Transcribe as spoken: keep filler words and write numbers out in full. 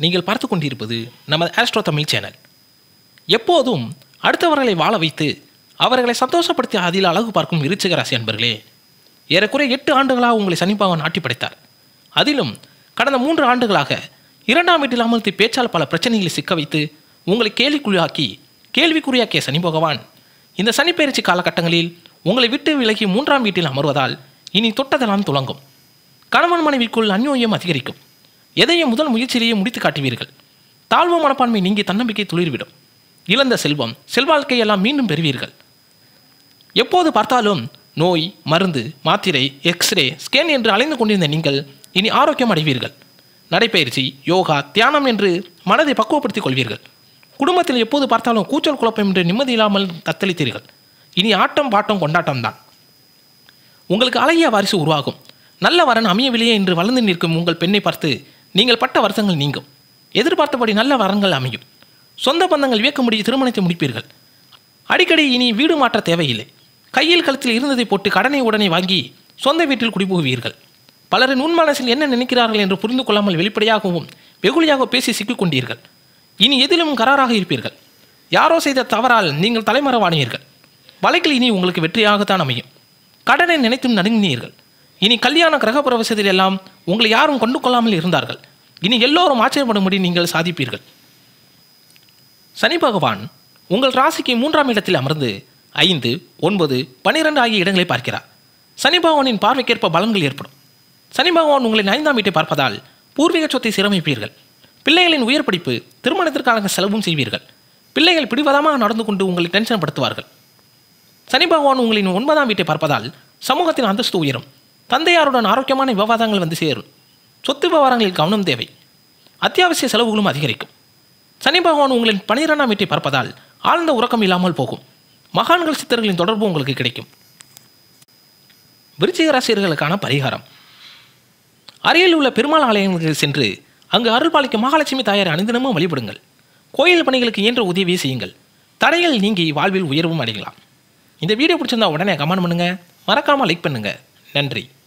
நீங்கள் பார்த்து கொண்டிருப்பது நமது ஆஸ்ட்ரோ தமிழ் சேனல். எப்போதும் அடுத்தவர்களை வாழ வைத்து அவர்களை சந்தோஷப்படுத்தி அதில் அழகு பார்க்கும் விருச்சிக ராசி அன்பர்களே, ஏறக்குறைய எட்டு ஆண்டுகளாக உங்களை சனி பகவான் ஆட்டி படைத்தார். அதிலும் கடந்த மூன்று ஆண்டுகளாக இரண்டாம் வீட்டில் அமர்த்தி பேச்சால் பல பிரச்சனைகளை சிக்க வைத்து உங்களை கேள்விக்குள்ளாக்கி கேள்விக்குறியாக்கிய சனி பகவான் இந்த சனிப்பெயர்ச்சி காலகட்டங்களில் உங்களை விட்டு விலகி மூன்றாம் வீட்டில் அமர்வதால் இனி தொட்டதெல்லாம் துலங்கும். கணவன் மனைவிக்குள் அந்யோன்யம் அதிகரிக்கும். எதையும் முதல் முயற்சியிலேயே முடித்து காட்டுவீர்கள். தாழ்வு மனப்பான்மை நீங்கி தன்னம்பிக்கை துளிர்விடும். இழந்த செல்வம் செல்வாழ்க்கை எல்லாம் மீண்டும் பெறுவீர்கள். எப்போது பார்த்தாலும் நோய், மருந்து, மாத்திரை, எக்ஸ்ரே, ஸ்கேன் என்று அலைந்து கொண்டிருந்த நீங்கள் இனி ஆரோக்கியம் அடைவீர்கள். நடைப்பயிற்சி, யோகா, தியானம் என்று மனதை பக்குவப்படுத்திக் கொள்வீர்கள். குடும்பத்தில் எப்போது பார்த்தாலும் கூச்சல் குழப்பம் என்று நிம்மதி இல்லாமல் தத்தளித்தீர்கள். இனி ஆட்டம் பாட்டம் கொண்டாட்டம்தான். உங்களுக்கு அழகிய வாரிசு உருவாகும். நல்ல வரன் அமையவில்லையே என்று வளர்ந்து நிற்கும் உங்கள் பெண்ணை பார்த்து நீங்கள் பட்ட வருத்தங்கள் நீங்கும். எதிர்பார்த்தபடி நல்ல வரன்கள் அமையும். சொந்த பந்தங்கள் வியக்கும்படி திருமணத்தை முடிப்பீர்கள். அடிக்கடி இனி வீடு மாற்ற தேவையில்லை. கையில் கழுத்தில் இருந்ததை போட்டு கடனை உடனே வாங்கி சொந்த வீட்டில் குடிபுகுவீர்கள். பலரின் உண்மனசில் என்ன நினைக்கிறார்கள் என்று புரிந்து கொள்ளாமல் வெளிப்படையாகவும் வெகுளியாக பேசி சிக்கிக்கொண்டீர்கள். இனி எதிலும் கராராக இருப்பீர்கள். யாரோ செய்த தவறால் நீங்கள் தலைமறைவானீர்கள். வழக்கில் இனி உங்களுக்கு வெற்றியாகத்தான் அமையும். கடனை நினைத்தும் நடுங்கினீர்கள். இனி கல்யாண கிரக பிரவேசத்தில் எல்லாம் உங்களை யாரும் கொண்டு கொள்ளாமல் இருந்தார்கள். இனி எல்லோரும் ஆச்சரியப்படும்படி நீங்கள் சாதிப்பீர்கள். சனி பகவான் உங்கள் ராசிக்கு மூன்றாம் இடத்தில் அமர்ந்து ஐந்து, ஒன்பது, பனிரெண்டு ஆகிய இடங்களை பார்க்கிறார். சனி பகவானின் பார்வைக்கேற்ப பலன்கள் ஏற்படும். சனி பகவான் உங்களின் ஐந்தாம் வீட்டை பார்ப்பதால் பூர்வீக சொத்தை சீரமைப்பீர்கள். பிள்ளைகளின் உயர் படிப்பு, திருமணத்திற்கான செலவும் செய்வீர்கள். பிள்ளைகள் பிடிவாதமாக நடந்து கொண்டு உங்களை டென்ஷன் படுத்துவார்கள். சனி பகவான் உங்களின் ஒன்பதாம் வீட்டை பார்ப்பதால் சமூகத்தின் அந்தஸ்து உயரும். தந்தையாருடன் ஆரோக்கியமான விவாதங்கள் வந்து சேரும். சொத்து விவகாரங்களில் கவனம் தேவை. அத்தியாவசிய செலவுகளும் அதிகரிக்கும். சனி பகவான் உங்களின் பனிரெண்டாம் வீட்டை பார்ப்பதால் ஆழ்ந்த உறக்கம் இல்லாமல் போகும். மகான்கள் சித்தர்களின் தொடர்பு உங்களுக்கு கிடைக்கும். விருச்சிக ராசியர்களுக்கான பரிகாரம்: அருகில் உள்ள பெருமாள் ஆலயங்களுக்கு சென்று அங்கு அருள் பாலிக்கும் மகாலட்சுமி தாயாரை அனுதினமும் வழிபடுங்கள். கோயில் பணிகளுக்கு இயன்ற உதவியை செய்யுங்கள். தடைகள் நீங்கி வாழ்வில் உயர்வும் அடையலாம். இந்த வீடியோ பிடிச்சிருந்தா உடனே கமெண்ட் பண்ணுங்க. மறக்காமல் லைக் பண்ணுங்க. நன்றி.